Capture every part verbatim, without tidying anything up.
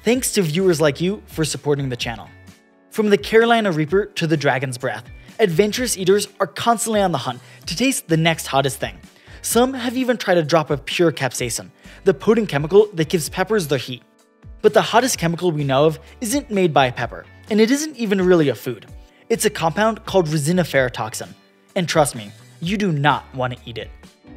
Thanks to viewers like you for supporting the channel. From the Carolina Reaper to the Dragon's Breath, adventurous eaters are constantly on the hunt to taste the next hottest thing. Some have even tried a drop of pure capsaicin, the potent chemical that gives peppers their heat. But the hottest chemical we know of isn't made by a pepper, and it isn't even really a food. It's a compound called resiniferatoxin, and trust me, you do not want to eat it.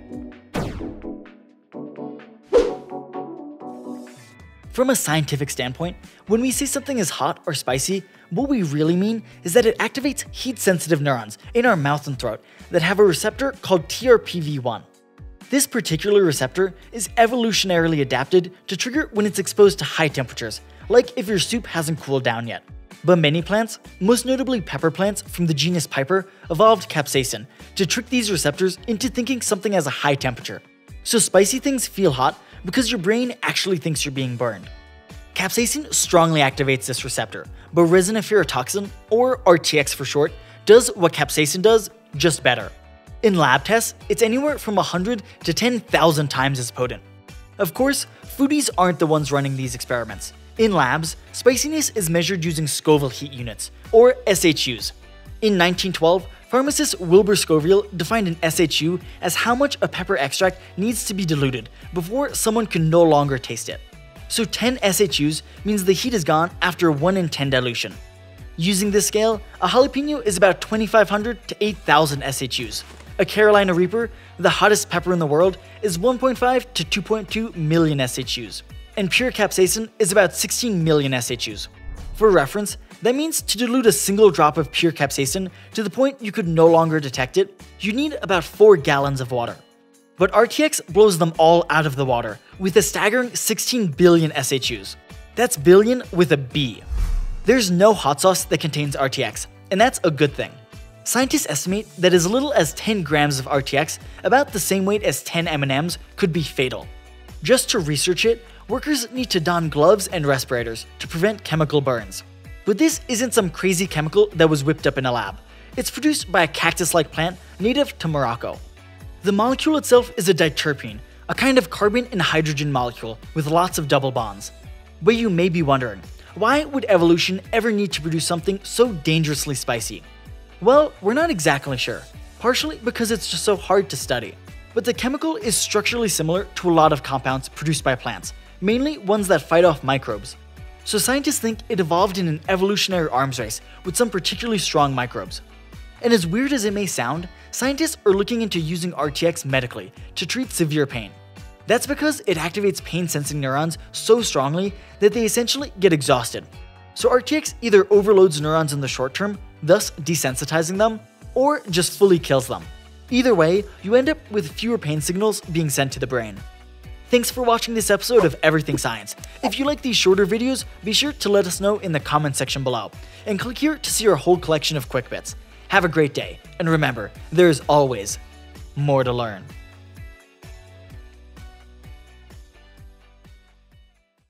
From a scientific standpoint, when we say something is hot or spicy, what we really mean is that it activates heat-sensitive neurons in our mouth and throat that have a receptor called T R P V one. This particular receptor is evolutionarily adapted to trigger when it's exposed to high temperatures, like if your soup hasn't cooled down yet. But many plants, most notably pepper plants from the genus Piper, evolved capsaicin to trick these receptors into thinking something has a high temperature. So spicy things feel hot because your brain actually thinks you're being burned. Capsaicin strongly activates this receptor, but resiniferatoxin, or R T X for short, does what capsaicin does, just better. In lab tests, it's anywhere from one hundred to ten thousand times as potent. Of course, foodies aren't the ones running these experiments. In labs, spiciness is measured using Scoville heat units, or S H U's. In nineteen twelve, pharmacist WILBUR SCOVILLE defined an S H U as how much a pepper extract needs to be diluted before someone can no longer taste it. So ten S H U's means the heat is gone after one in ten dilution. Using this scale, a jalapeno is about twenty-five hundred to eight thousand S H U's. A Carolina Reaper, the hottest pepper in the world, is one point five to two point two million S H U's. And pure capsaicin is about sixteen million S H U's. For reference, that means to dilute a single drop of pure capsaicin to the point you could no longer detect it, you need about four gallons of water. But R T X blows them all out of the water, with a staggering sixteen billion S H U's. That's billion with a B. There's no hot sauce that contains R T X, and that's a good thing. Scientists estimate that as little as ten grams of R T X, about the same weight as ten M and M's, could be fatal. Just to research it, workers need to don gloves and respirators to prevent chemical burns. But this isn't some crazy chemical that was whipped up in a lab. It's produced by a cactus-like plant native to Morocco. The molecule itself is a diterpene, a kind of carbon and hydrogen molecule with lots of double bonds. But you may be wondering, why would evolution ever need to produce something so dangerously spicy? Well, we're not exactly sure, partially because it's just so hard to study. But the chemical is structurally similar to a lot of compounds produced by plants, mainly ones that fight off microbes. So scientists think it evolved in an evolutionary arms race with some particularly strong microbes. And as weird as it may sound, scientists are looking into using R T X medically to treat severe pain. That's because it activates pain-sensing neurons so strongly that they essentially get exhausted. So R T X either overloads neurons in the short term, thus desensitizing them, or just fully kills them. Either way, you end up with fewer pain signals being sent to the brain. Thanks for watching this episode of Everything Science. If you like these shorter videos, be sure to let us know in the comment section below, and click here to see our whole collection of quick bits. Have a great day, and remember, there is always more to learn.